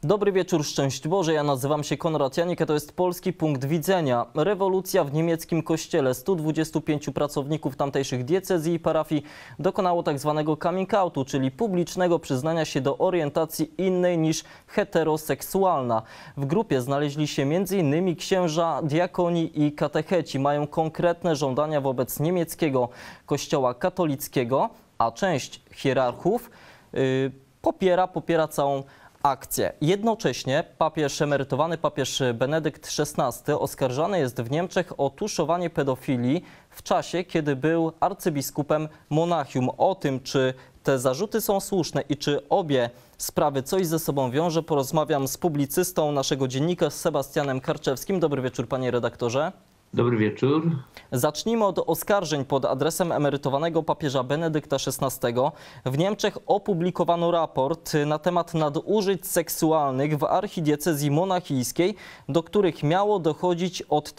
Dobry wieczór, szczęść Boże. Ja nazywam się Konrad Janik, a to jest Polski Punkt Widzenia. Rewolucja w niemieckim kościele. 125 pracowników tamtejszych diecezji i parafii dokonało tak zwanego coming outu, czyli publicznego przyznania się do orientacji innej niż heteroseksualna. W grupie znaleźli się m.in. księża, diakoni i katecheci. Mają konkretne żądania wobec niemieckiego kościoła katolickiego, a część hierarchów popiera całą akcję. Jednocześnie emerytowany papież Benedykt XVI oskarżany jest w Niemczech o tuszowanie pedofilii w czasie, kiedy był arcybiskupem Monachium. O tym, czy te zarzuty są słuszne i czy obie sprawy coś ze sobą wiąże, porozmawiam z publicystą naszego dziennika, z Sebastianem Karczewskim. Dobry wieczór, panie redaktorze. Dobry wieczór. Zacznijmy od oskarżeń pod adresem emerytowanego papieża Benedykta XVI. W Niemczech opublikowano raport na temat nadużyć seksualnych w archidiecezji monachijskiej, do których miało dochodzić od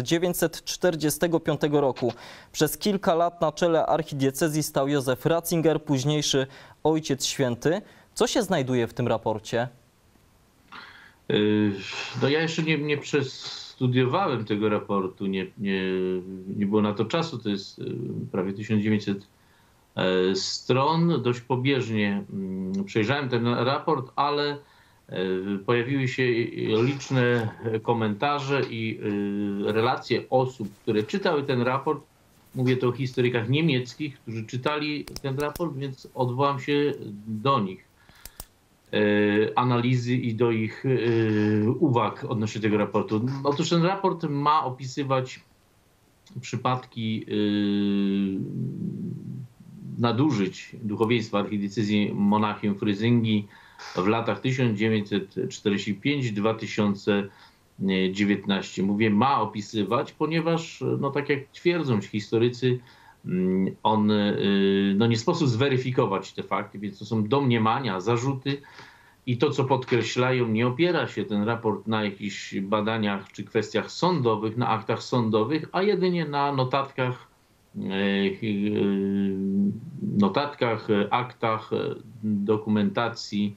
1945 roku. Przez kilka lat na czele archidiecezji stał Józef Ratzinger, późniejszy Ojciec Święty. Co się znajduje w tym raporcie? No ja jeszcze nie studiowałem tego raportu, nie było na to czasu, to jest prawie 1900 stron. Dość pobieżnie przejrzałem ten raport, ale pojawiły się liczne komentarze i relacje osób, które czytały ten raport. Mówię to o historykach niemieckich, którzy czytali ten raport, więc odwołam się do nich. Analizy i do ich uwag odnośnie tego raportu. Otóż ten raport ma opisywać przypadki nadużyć duchowieństwa archidiecezji Monachium-Frysyngi w latach 1945-2019. Mówię ma opisywać, ponieważ no tak jak twierdzą historycy, nie sposób zweryfikować te fakty, więc to są domniemania, zarzuty i to, co podkreślają, nie opiera się ten raport na jakichś badaniach czy kwestiach sądowych, na aktach sądowych, a jedynie na notatkach, aktach, dokumentacji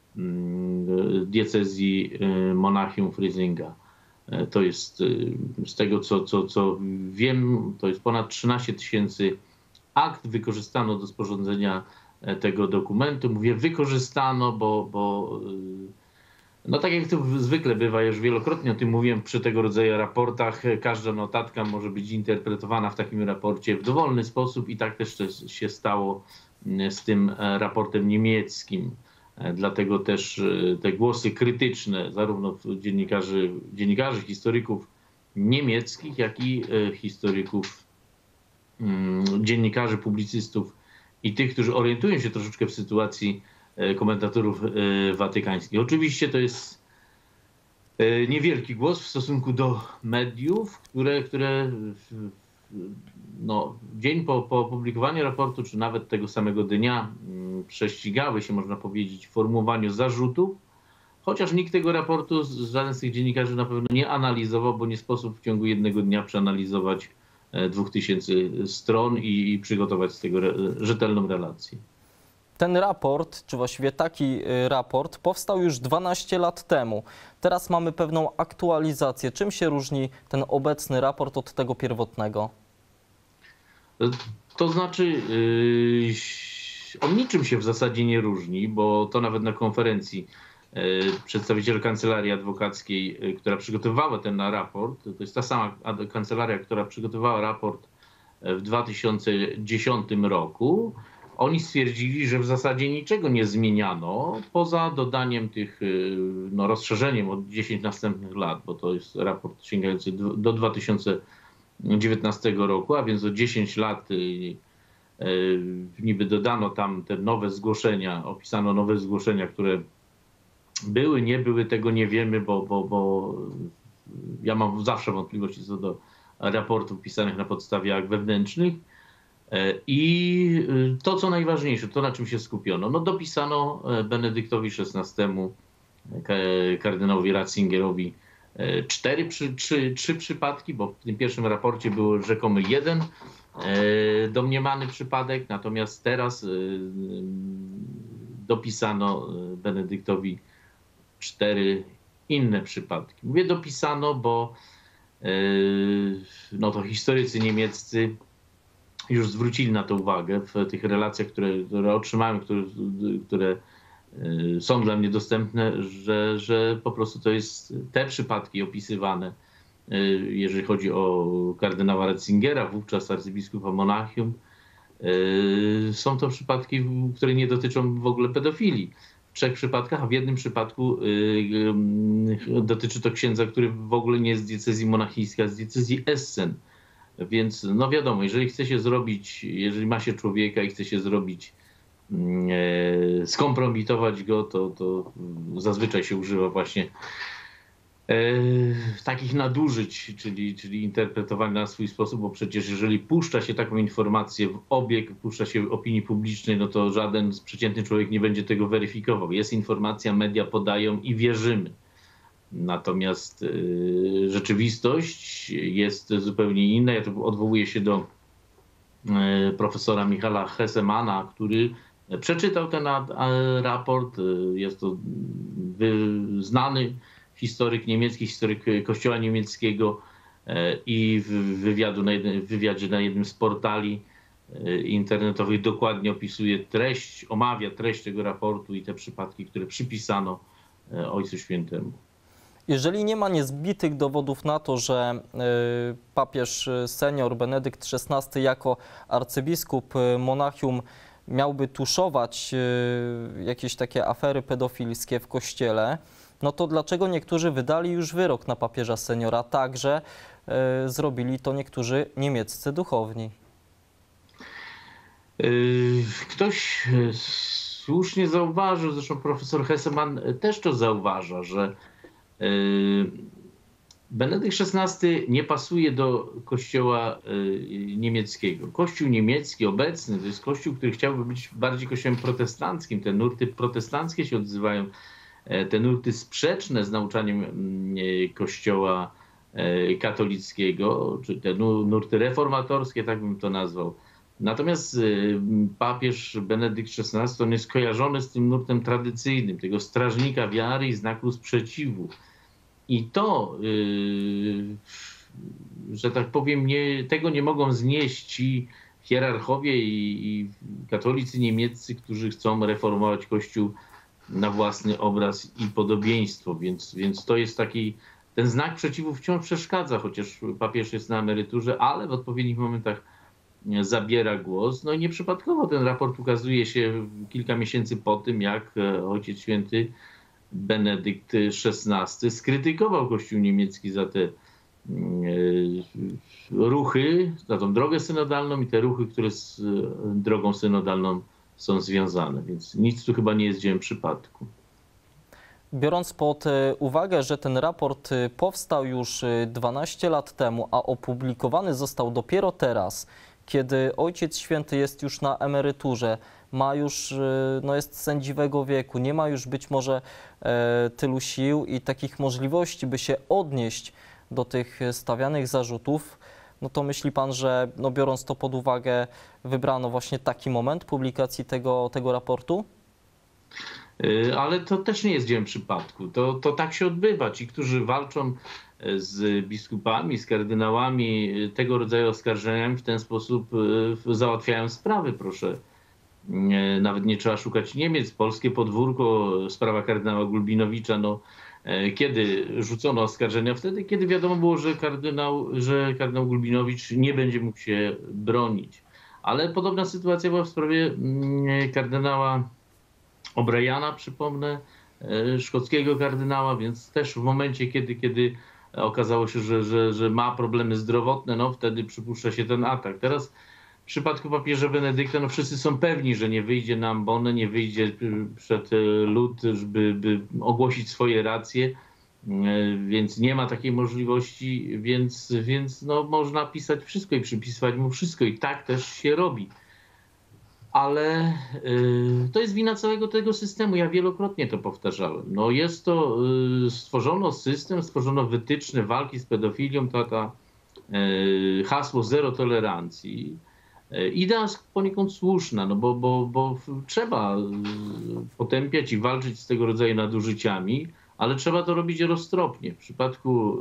diecezji Monachium-Fryzinga. To jest z tego, co wiem, to jest ponad 13 000 akt wykorzystano do sporządzenia tego dokumentu. Mówię wykorzystano, bo no tak jak to zwykle bywa, już wielokrotnie o tym mówiłem przy tego rodzaju raportach, każda notatka może być interpretowana w takim raporcie w dowolny sposób i tak też się stało z tym raportem niemieckim. Dlatego też te głosy krytyczne zarówno dziennikarzy, historyków niemieckich, jak i historyków, dziennikarzy, publicystów i tych, którzy orientują się troszeczkę w sytuacji komentatorów watykańskich. Oczywiście to jest niewielki głos w stosunku do mediów, które dzień po opublikowaniu raportu, czy nawet tego samego dnia prześcigały się, można powiedzieć, w formułowaniu zarzutów, chociaż nikt tego raportu, żaden z tych dziennikarzy na pewno nie analizował, bo nie sposób w ciągu jednego dnia przeanalizować 2000 stron i przygotować z tego rzetelną relację. Ten raport, czy właściwie taki raport, powstał już 12 lat temu. Teraz mamy pewną aktualizację. Czym się różni ten obecny raport od tego pierwotnego? To znaczy, on niczym się w zasadzie nie różni, bo to nawet na konferencji przedstawiciel kancelarii adwokackiej, która przygotowywała ten raport, to jest ta sama kancelaria, która przygotowała raport w 2010 roku, oni stwierdzili, że w zasadzie niczego nie zmieniano, poza dodaniem tych, rozszerzeniem od 10 następnych lat, bo to jest raport sięgający do 2019 roku, a więc o 10 lat niby dodano tam te nowe zgłoszenia, opisano nowe zgłoszenia, które były, nie były, tego nie wiemy, bo ja mam zawsze wątpliwości co do raportów pisanych na podstawie akt wewnętrznych. I to, co najważniejsze, to na czym się skupiono, dopisano Benedyktowi XVI, kardynałowi Ratzingerowi 3 przypadki, bo w tym pierwszym raporcie był rzekomy 1 domniemany przypadek, natomiast teraz dopisano Benedyktowi 4 inne przypadki. Mówię dopisano, bo no to historycy niemieccy już zwrócili na to uwagę w tych relacjach, które otrzymałem, które są dla mnie dostępne, że po prostu to jest te przypadki opisywane, jeżeli chodzi o kardynała Ratzingera, wówczas arcybiskupa Monachium, są to przypadki, które nie dotyczą w ogóle pedofilii. W 3 przypadkach, a w jednym przypadku dotyczy to księdza, który w ogóle nie jest z diecezji monachijskiej, a z diecezji Essen. Więc no wiadomo, jeżeli chce się zrobić, jeżeli ma się człowieka i chce się zrobić, skompromitować go, to zazwyczaj się używa właśnie takich nadużyć, czyli interpretowania na swój sposób, bo przecież jeżeli puszcza się taką informację w obieg, puszcza się opinii publicznej, no to żaden przeciętny człowiek nie będzie tego weryfikował. Jest informacja, media podają i wierzymy. Natomiast rzeczywistość jest zupełnie inna. Ja tu odwołuję się do profesora Michaela Hessemana, który przeczytał ten raport. Jest to znany historyk niemiecki, historyk Kościoła niemieckiego i w wywiadzie na jednym z portali internetowych dokładnie opisuje omawia treść tego raportu i te przypadki, które przypisano Ojcu Świętemu. Jeżeli nie ma niezbitych dowodów na to, że papież senior Benedykt XVI jako arcybiskup Monachium miałby tuszować jakieś takie afery pedofilskie w Kościele, no to dlaczego niektórzy wydali już wyrok na papieża seniora, także zrobili to niektórzy niemieccy duchowni? Ktoś słusznie zauważył, zresztą profesor Hesseman też to zauważa, że Benedykt XVI nie pasuje do kościoła niemieckiego. Kościół niemiecki obecny to jest kościół, który chciałby być bardziej kościołem protestanckim. Te nurty protestanckie się odzywają, te nurty sprzeczne z nauczaniem kościoła katolickiego, czy te nurty reformatorskie, tak bym to nazwał. Natomiast papież Benedykt XVI on jest kojarzony z tym nurtem tradycyjnym, tego strażnika wiary i znaku sprzeciwu. I to, że tak powiem, tego nie mogą znieść ci hierarchowie i katolicy niemieccy, którzy chcą reformować Kościół na własny obraz i podobieństwo. Więc to jest ten znak sprzeciwu wciąż przeszkadza, chociaż papież jest na emeryturze, ale w odpowiednich momentach zabiera głos. No i nieprzypadkowo ten raport ukazuje się kilka miesięcy po tym, jak Ojciec Święty Benedykt XVI skrytykował Kościół niemiecki za te ruchy, za tą drogę synodalną i te ruchy, które z drogą synodalną są związane. Więc nic tu chyba nie jest dziełem przypadku. Biorąc pod uwagę, że ten raport powstał już 12 lat temu, a opublikowany został dopiero teraz, kiedy Ojciec Święty jest już na emeryturze, ma już, jest sędziwego wieku, nie ma już być może tylu sił i takich możliwości, by się odnieść do tych stawianych zarzutów, no to myśli pan, że biorąc to pod uwagę, wybrano właśnie taki moment publikacji tego raportu? Ale to też nie jest dziełem przypadku. To tak się odbywa. Ci, którzy walczą z biskupami, z kardynałami, tego rodzaju oskarżeniami w ten sposób załatwiają sprawy, proszę. Nawet nie trzeba szukać Niemiec. Polskie podwórko, sprawa kardynała Gulbinowicza, kiedy rzucono oskarżenia? Wtedy, kiedy wiadomo było, że kardynał Gulbinowicz nie będzie mógł się bronić. Ale podobna sytuacja była w sprawie kardynała O'Briana, przypomnę, szkockiego kardynała, więc też w momencie, kiedy okazało się, że ma problemy zdrowotne, wtedy przypuszcza się ten atak. Teraz w przypadku papieża Benedykta wszyscy są pewni, że nie wyjdzie na ambonę, nie wyjdzie przed lud, by ogłosić swoje racje, więc nie ma takiej możliwości, więc można pisać wszystko i przypisywać mu wszystko i tak też się robi. Ale to jest wina całego tego systemu. Ja wielokrotnie to powtarzałem. Jest to, stworzono system, stworzono wytyczne walki z pedofilią, hasło zero tolerancji. Idea jest poniekąd słuszna, bo trzeba potępiać i walczyć z tego rodzaju nadużyciami, ale trzeba to robić roztropnie. W przypadku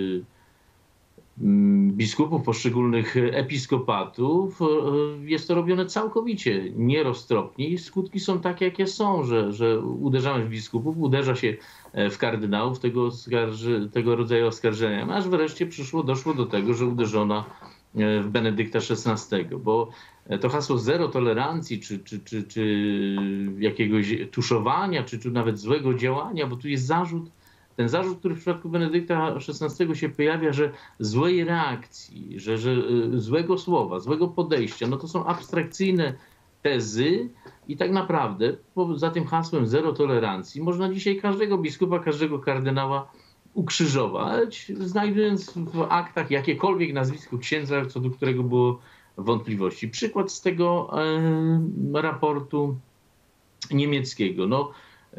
biskupów poszczególnych episkopatów jest to robione całkowicie nieroztropnie i skutki są takie, jakie są, że uderzamy w biskupów, uderza się w kardynałów tego rodzaju oskarżenia, aż wreszcie doszło do tego, że uderzono w Benedykta XVI, bo to hasło zero tolerancji, czy jakiegoś tuszowania, czy nawet złego działania, bo tu jest ten zarzut, który w przypadku Benedykta XVI się pojawia, że złej reakcji, że złego słowa, złego podejścia, no to są abstrakcyjne tezy i tak naprawdę za tym hasłem zero tolerancji można dzisiaj każdego biskupa, każdego kardynała ukrzyżować, znajdując w aktach jakiekolwiek nazwisko księdza, co do którego było wątpliwości. Przykład z tego raportu niemieckiego. No,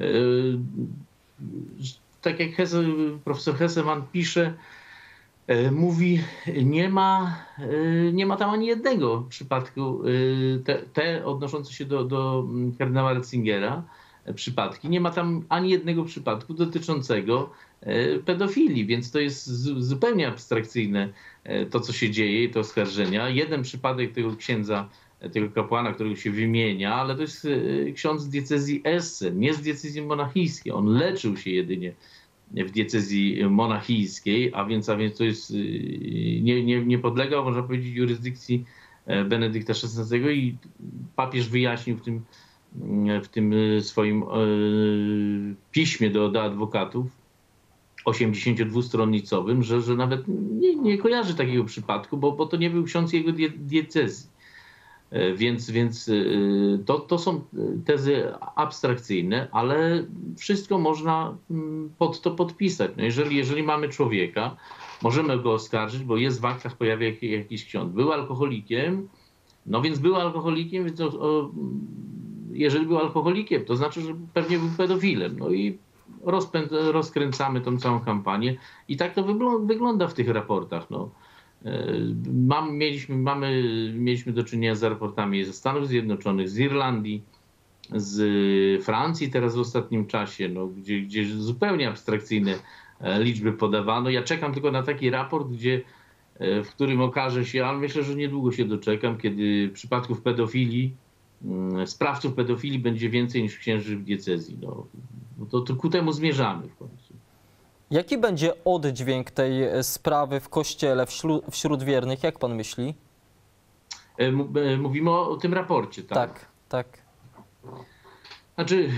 tak jak profesor Hessemann pisze, mówi, nie ma tam ani jednego przypadku, te odnoszące się do kardynała Ratzingera, przypadki, nie ma tam ani jednego przypadku dotyczącego pedofilii, więc to jest zupełnie abstrakcyjne to, co się dzieje, te oskarżenia. Jeden przypadek tego księdza, tego kapłana, którego się wymienia, ale to jest ksiądz z diecezji Essen, nie z diecezji monachijskiej. On leczył się jedynie w diecezji monachijskiej, a więc to jest, nie podlegał, można powiedzieć, jurysdykcji Benedykta XVI i papież wyjaśnił w tym swoim piśmie do adwokatów 82-stronnicowym, że nawet nie kojarzy takiego przypadku, bo to nie był ksiądz jego diecezji. Więc to są tezy abstrakcyjne, ale wszystko można pod to podpisać. No jeżeli mamy człowieka, możemy go oskarżyć, bo jest w aktach, pojawia jakiś ksiądz. Był alkoholikiem, no więc był alkoholikiem, więc jeżeli był alkoholikiem, to znaczy, że pewnie był pedofilem. No i rozkręcamy tą całą kampanię i tak to wygląda w tych raportach. No. Mieliśmy do czynienia z raportami ze Stanów Zjednoczonych, z Irlandii, z Francji teraz w ostatnim czasie, no, gdzie zupełnie abstrakcyjne liczby podawano. Ja czekam tylko na taki raport, w którym okaże się, ale myślę, że niedługo się doczekam, kiedy przypadków pedofilii, sprawców pedofilii będzie więcej niż księży w diecezji. No, to ku temu zmierzamy w końcu. Jaki będzie oddźwięk tej sprawy w Kościele, wśród wiernych? Jak pan myśli? Mówimy o tym raporcie, tak? Tak. Znaczy,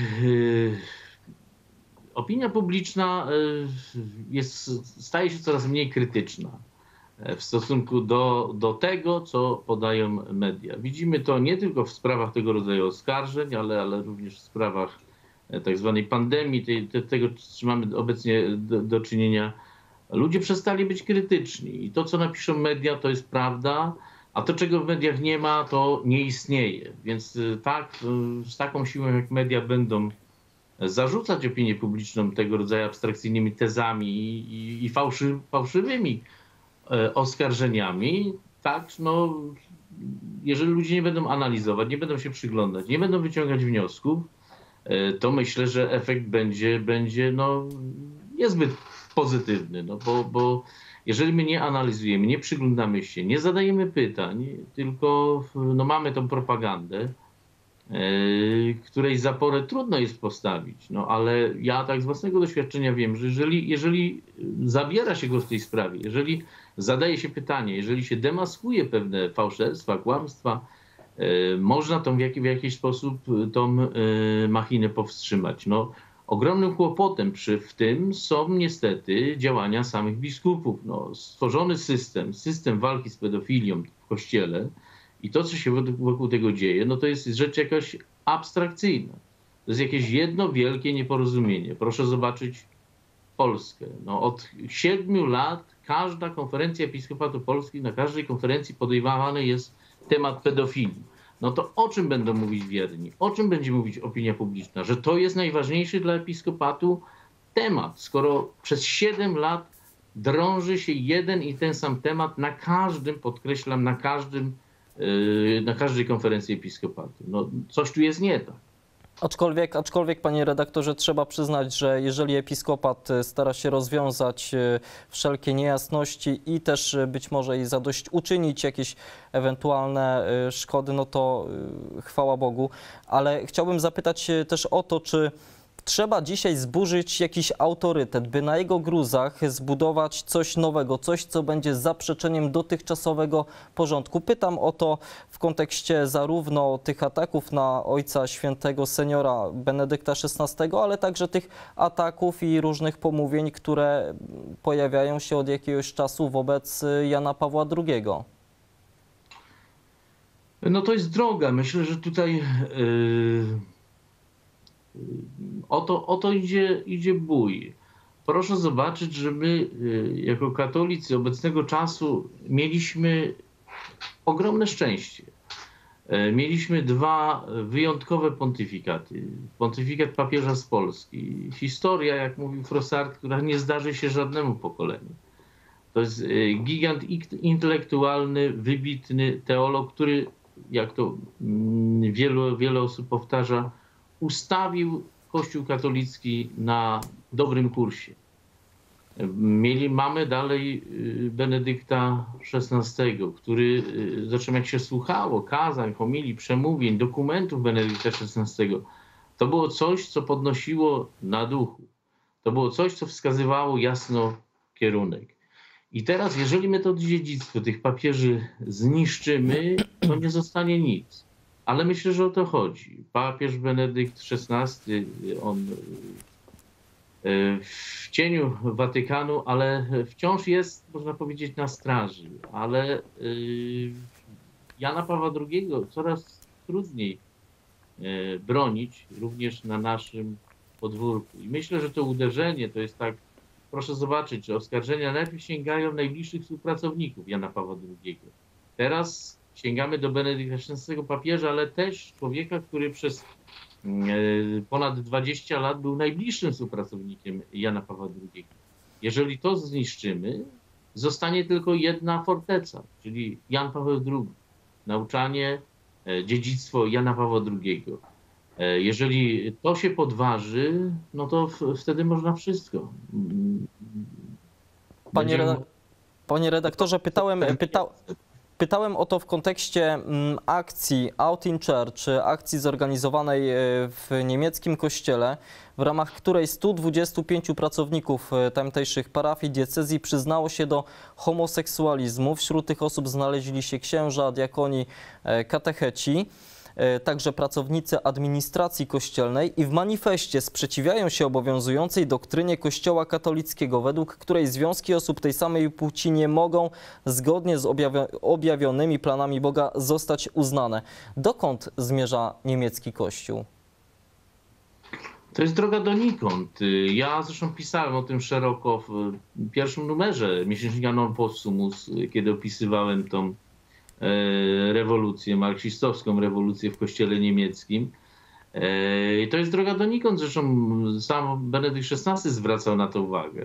opinia publiczna staje się coraz mniej krytyczna w stosunku do tego, co podają media. Widzimy to nie tylko w sprawach tego rodzaju oskarżeń, ale również w sprawach tak zwanej pandemii, tego, z czym mamy obecnie do czynienia. Ludzie przestali być krytyczni i to, co napiszą media, to jest prawda, a to, czego w mediach nie ma, to nie istnieje. Więc tak, z taką siłą jak media będą zarzucać opinię publiczną tego rodzaju abstrakcyjnymi tezami i fałszywymi oskarżeniami, tak, no, jeżeli ludzie nie będą analizować, nie będą się przyglądać, nie będą wyciągać wniosków, to myślę, że efekt będzie no, niezbyt pozytywny, no, bo jeżeli my nie analizujemy, nie przyglądamy się, nie zadajemy pytań, tylko no, mamy tą propagandę, której zaporę trudno jest postawić, no, ale ja tak z własnego doświadczenia wiem, że jeżeli zabiera się głos w tej sprawie, jeżeli zadaje się pytanie, jeżeli się demaskuje pewne fałszerstwa, kłamstwa, można w jakiś sposób tą machinę powstrzymać. No, ogromnym kłopotem w tym są niestety działania samych biskupów. No, stworzony system walki z pedofilią w Kościele i to, co się wokół tego dzieje, no to jest rzecz jakaś abstrakcyjna. To jest jakieś jedno wielkie nieporozumienie. Proszę zobaczyć Polskę. No, od 7 lat każda konferencja Episkopatu Polski, na każdej konferencji podejmowany jest temat pedofilii. No to o czym będą mówić wierni? O czym będzie mówić opinia publiczna? Że to jest najważniejszy dla episkopatu temat, skoro przez 7 lat drąży się jeden i ten sam temat na każdym, podkreślam, na każdej konferencji episkopatu. No coś tu jest nie tak. Aczkolwiek, panie redaktorze, trzeba przyznać, że jeżeli episkopat stara się rozwiązać wszelkie niejasności i też być może i zadośćuczynić jakieś ewentualne szkody, no to chwała Bogu. Ale chciałbym zapytać też o to, czy trzeba dzisiaj zburzyć jakiś autorytet, by na jego gruzach zbudować coś nowego, coś, co będzie zaprzeczeniem dotychczasowego porządku. Pytam o to w kontekście zarówno tych ataków na Ojca Świętego Seniora Benedykta XVI, ale także tych ataków i różnych pomówień, które pojawiają się od jakiegoś czasu wobec Jana Pawła II. No to jest droga. Myślę, że tutaj o to idzie bój. Proszę zobaczyć, że my jako katolicy obecnego czasu mieliśmy ogromne szczęście. Mieliśmy dwa wyjątkowe pontyfikaty. Pontyfikat papieża z Polski. Historia, jak mówił Frossard, która nie zdarzy się żadnemu pokoleniu. To jest gigant intelektualny, wybitny teolog, który, jak to wiele osób powtarza, ustawił Kościół katolicki na dobrym kursie. Mamy dalej Benedykta XVI, który, zresztą jak się słuchało kazań, homilii, przemówień, dokumentów Benedykta XVI, to było coś, co podnosiło na duchu. To było coś, co wskazywało jasno kierunek. I teraz, jeżeli my to dziedzictwo tych papieży zniszczymy, to nie zostanie nic. Ale myślę, że o to chodzi. Papież Benedykt XVI, on w cieniu Watykanu, ale wciąż jest, można powiedzieć, na straży. Ale Jana Pawła II coraz trudniej bronić, również na naszym podwórku. I myślę, że to uderzenie to jest tak, proszę zobaczyć, że oskarżenia najpierw sięgają najbliższych współpracowników Jana Pawła II. Teraz sięgamy do Benedykta XVI papieża, ale też człowieka, który przez ponad 20 lat był najbliższym współpracownikiem Jana Pawła II. Jeżeli to zniszczymy, zostanie tylko jedna forteca, czyli Jan Paweł II. Nauczanie, dziedzictwo Jana Pawła II. Jeżeli to się podważy, no to wtedy można wszystko. Panie redaktorze, pytałem o to w kontekście akcji Out in Church, akcji zorganizowanej w niemieckim kościele, w ramach której 125 pracowników tamtejszych parafii, diecezji przyznało się do homoseksualizmu. Wśród tych osób znaleźli się księża, diakoni, katecheci, także pracownicy administracji kościelnej i w manifestie sprzeciwiają się obowiązującej doktrynie Kościoła katolickiego, według której związki osób tej samej płci nie mogą zgodnie z objawionymi planami Boga zostać uznane. Dokąd zmierza niemiecki Kościół? To jest droga donikąd. Ja zresztą pisałem o tym szeroko w pierwszym numerze miesięcznika Non Possumus, kiedy opisywałem tą rewolucję, marksistowską rewolucję w kościele niemieckim. I to jest droga donikąd. Zresztą sam Benedykt XVI zwracał na to uwagę.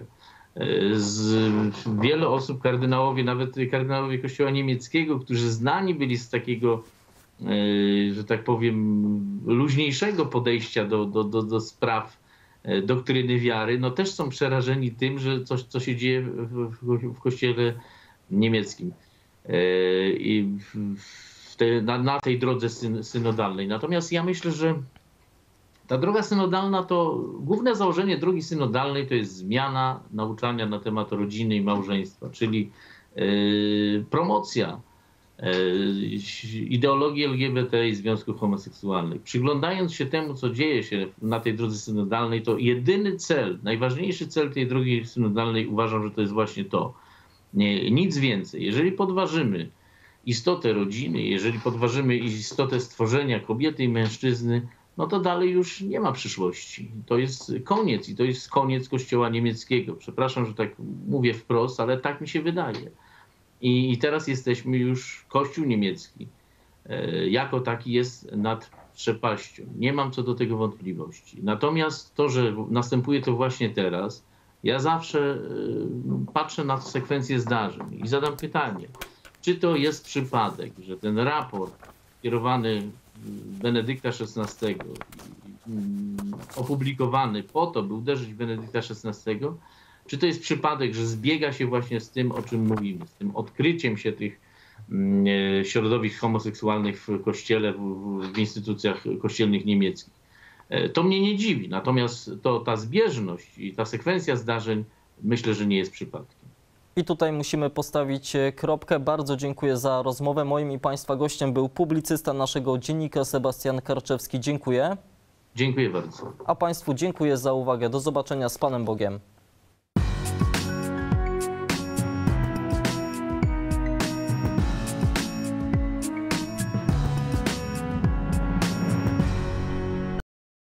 Wiele osób, kardynałowie, nawet kardynałowie kościoła niemieckiego, którzy znani byli z takiego, że tak powiem, luźniejszego podejścia do spraw doktryny wiary, no też są przerażeni tym, że coś, co się dzieje w kościele niemieckim. I na tej drodze synodalnej. Natomiast ja myślę, że ta droga synodalna to główne założenie drogi synodalnej to jest zmiana nauczania na temat rodziny i małżeństwa, czyli promocja ideologii LGBT i związków homoseksualnych. Przyglądając się temu, co dzieje się na tej drodze synodalnej, to jedyny cel, najważniejszy cel tej drogi synodalnej uważam, że to jest właśnie to. Nic więcej. Jeżeli podważymy istotę rodziny, jeżeli podważymy istotę stworzenia kobiety i mężczyzny, no to dalej już nie ma przyszłości. To jest koniec i to jest koniec Kościoła niemieckiego. Przepraszam, że tak mówię wprost, ale tak mi się wydaje. I teraz jesteśmy już, Kościół niemiecki jako taki jest nad przepaścią. Nie mam co do tego wątpliwości. Natomiast to, że następuje to właśnie teraz, ja zawsze patrzę na sekwencję zdarzeń i zadam pytanie, czy to jest przypadek, że ten raport kierowany Benedykta XVI opublikowany po to, by uderzyć Benedykta XVI, czy to jest przypadek, że zbiega się właśnie z tym, o czym mówimy, z tym odkryciem się tych środowisk homoseksualnych w kościele, w instytucjach kościelnych niemieckich. To mnie nie dziwi, natomiast ta zbieżność i ta sekwencja zdarzeń myślę, że nie jest przypadkiem. I tutaj musimy postawić kropkę. Bardzo dziękuję za rozmowę. Moim i Państwa gościem był publicysta naszego dziennika Sebastian Karczewski. Dziękuję. Dziękuję bardzo. A Państwu dziękuję za uwagę. Do zobaczenia, z Panem Bogiem.